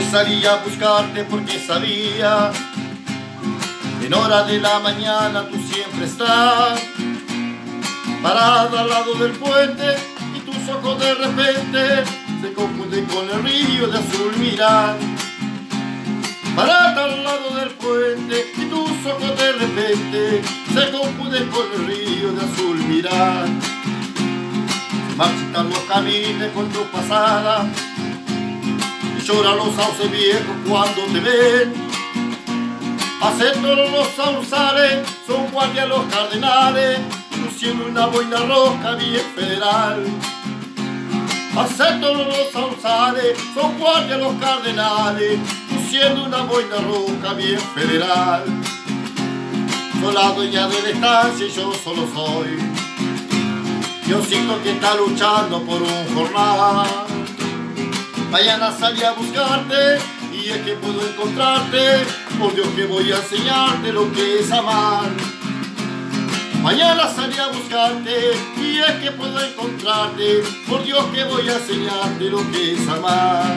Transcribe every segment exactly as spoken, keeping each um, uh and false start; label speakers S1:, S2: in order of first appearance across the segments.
S1: salí a buscarte porque sabía que en hora de la mañana tú siempre estás parada al lado del puente y tus ojos de repente se confunden con el río de azul mirar. Parada al lado del puente y tus ojos de repente se confunden con el río de azul mirar. Se marchitan los caminos con tu pasada y lloran los sauces viejos cuando te ven. Acepto los sausales, son guardias los cardenales, luciendo una boina roja bien federal. Acepto los sausales, son guardias los cardenales, luciendo una boina roja bien federal. Soy la dueña de la estancia y yo solo soy Diosito que está luchando por un jornal. Mañana salí a buscarte y es que puedo encontrarte, por Dios que voy a enseñarte lo que es amar. Mañana salí a buscarte y es que puedo encontrarte, por Dios que voy a enseñarte lo que es amar.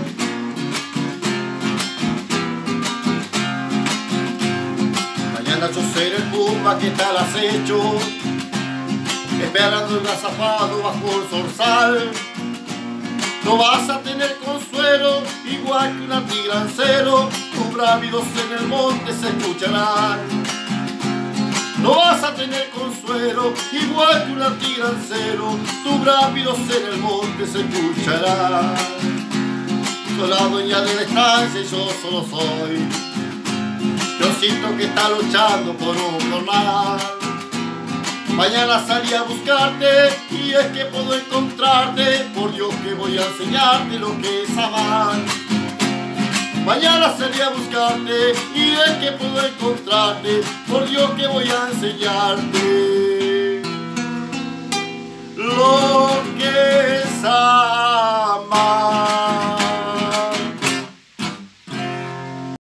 S1: Mañana yo seré el puma que está al acecho, esperando el azafado bajo el zorzal. No vas a tener consuelo, igual que un atigrancero, tus bravidos en el monte se escucharán. No vas a tener consuelo, igual que un atigrancero, tus bravidos en el monte se escucharán. Soy la dueña de la estancia y yo solo soy Diosito que está luchando por un jornal. Mañana salí a buscarte y es que puedo encontrarte, por Dios que voy a enseñarte lo que es amar. Mañana salí a buscarte y es que puedo encontrarte, por Dios que voy a enseñarte